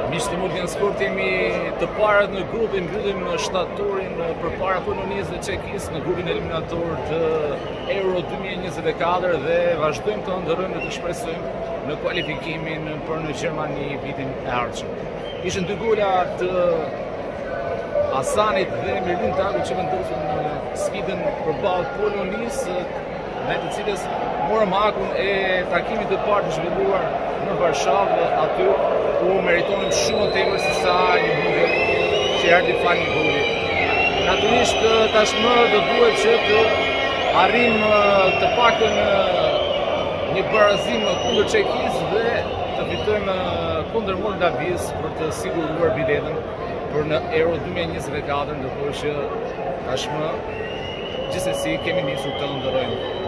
Miqtë të Multian Sport jemi të parët në grupin, mbyllim shtatorin përpara Polonisë dhe Çekisë në grupin eliminator të Euro 2024 dhe vazhdojmë të ndërrojmë dhe të shpresojmë në kualifikimin për në Gjermani vitin e ardhshëm. Ishin dy gola të Hasanit dhe Mirlin Tagu që vendosën në sfidën përballë Polonisë, me të cilës morëm hakun e takimit të parë të zhvilluar në Varshavë, aty ku meritonim shumë tepër se sa një humbje që erdhi fal një goli. Natyrisht tashmë do duhet që të arrijmë të paktën një barazim kundër Çekisë dhe të fitojmë kundër Moldavisë për të siguruar biletën për në Euro 2024, ndërkohë që tashmë gjithsesi kemi nisur të ndërrojmë.